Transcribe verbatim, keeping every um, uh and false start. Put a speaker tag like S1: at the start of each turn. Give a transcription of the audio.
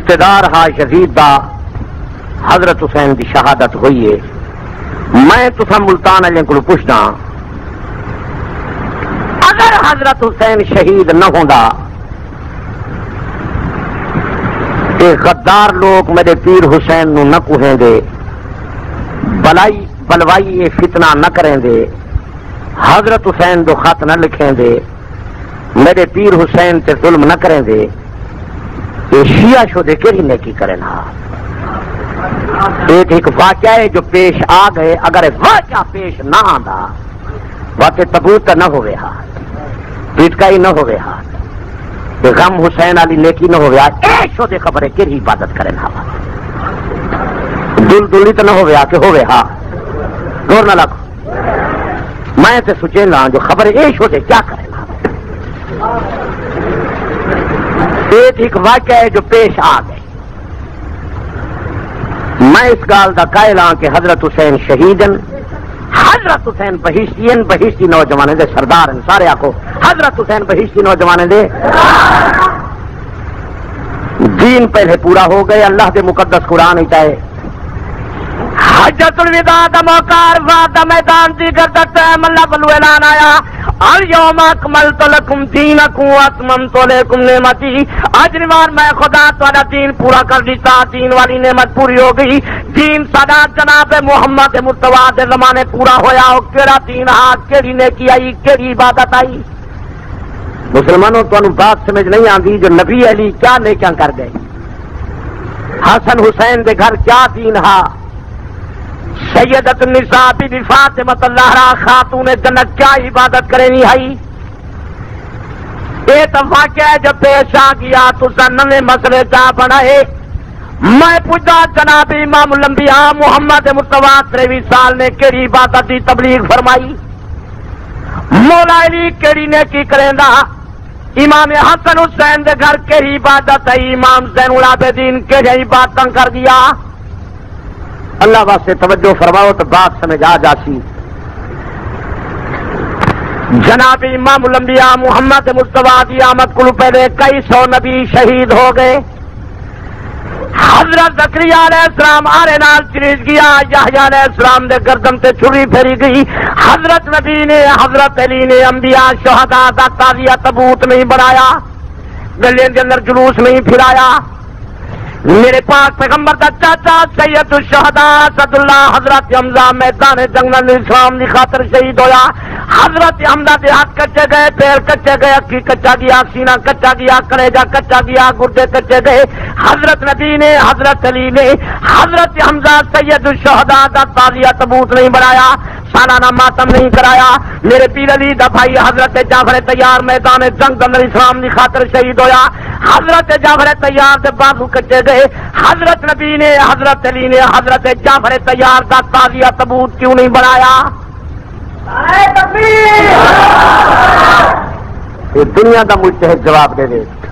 S1: اقتدار ہا یزید دا حضرت حسین دی شہادت ہوئی ہے. میں تسا ملتان والے کو پوچھنا اگر حضرت حسین شہید نہ ہوندا تے غدار لوگ میرے پیر حسین نو نہ کوہیں دے بلائی بلوائی یہ فتنہ نہ کریں دے حضرت حسین دو خط نہ لکھیں دے میرے پیر حسین تے ظلم نہ کریں دے یہ شیعہ شدے کیڑی نیکی کریں ہاں. ایک ایک واقعہ ہے جو پیش آ گئے اگر واقعہ پیش نہ آندا واقع تبوت نہ ہوئے ہاں پیٹکائی نہ ہوئے ہاں غم حسین علی نیکی نہ ہوئے اے شدے خبریں کیڑی عبادت کریں ہاں دل دلی تو نہ ہوئے کہ ہوئے ہاں دور نہ لگو میں تے سوچے نا جو خبر ایش ہوتے کیا کرے نا. ایک ایک واقعہ ہے جو پیش آ گئے. میں اس گال دا قائل ہاں کہ حضرت حسین شہیدن حضرت حسین بہشتین بہشتی نوجوانے دے سردار ہیں سارے آکو حضرت حسین بہشتی نوجوانے دے دین پہلے پورا ہو گئے اللہ دے مقدس قرآن ہی چاہے حجت الوداع دا موقع عرفات دا میدان دیگر دا ٹائم اللہ بلو اعلان آیا الیوم اکملت لکم دینکم واتممت علیکم نعمتی آج نوار میں خدا تہاڈا دین پورا کر دیتا دین والی نعمت پوری ہو گئی. دین ساڈا جناب محمد مصطفیٰ دے زمانے پورا ہویا او کیڑا دین ہا کیڑی نیکی آئی کیڑی عبادت آئی. مسلمانوں تانوں بات سمجھ نہیں آندی جو نبی علی کیا نیکیاں کر گئے حسن حسین دے گھر کیا دین ہا سیدت النساء بی بی فاطمہ الزہرا خاتون جنت کیا عبادت کرنی ہے. یہ تو واقعہ ہے جو پیش آ گیا تو نئے مسئلے جا بنائے. میں پوچھا جناب امام الانبیاء محمد مصطفیٰ تریوی سال نے کیڑی عبادت دی تبلیغ فرمائی مولا علی کیڑی نے کی کریں دا امام حسن حسین دے گھر کیڑی عبادت ہے امام زین العابدین کیڑی عبادت کر دیا. اللہ واسطے توجہ فرماؤ تو بات سمجھ آ جاسی. جناب امام الانبیاء محمد مصطفیٰ دی آمد کو پہلے کئی سو نبی شہید ہو گئے. حضرت زکریا علیہ السلام آرے نال چریج گیا یحییٰ علیہ السلام دے گردن تے چھری پھیری گئی. حضرت نبی نے حضرت علی نے انبیاء شہداء دا تعزیہ تبوت نہیں بنایا گلیاں دے اندر جلوس نہیں پھرایا. میرے پاک پیغمبر دا چاچا سید الشہداء اسد اللہ حضرت حمزہ میدان جنگ اسلام دی خاطر شہید ہویا. حضرت حمزہ دے ہاتھ کچے گئے پیر کچے گئے اکھی کچا گیا سینہ کچا گیا کلیجہ کچا گیا گردے کچے گئے. حضرت نبی نے حضرت علی نے حضرت حمزہ سید الشہداء دا تعزیہ تبوت نہیں بنایا سالانہ ماتم نہیں کرایا. میرے پیر علی دا بھائی حضرت جعفر طیار میدان جنگ اندر اسلام دی خاطر شہید ہویا. حضرت جعفر طیار دے بازو کچے گئے. حضرت نبی نے حضرت علی نے حضرت جعفر طیار دا تعزیہ تبوت کیوں نہیں بنایا؟ یہ دنیا دا مجتہد جواب دے دے.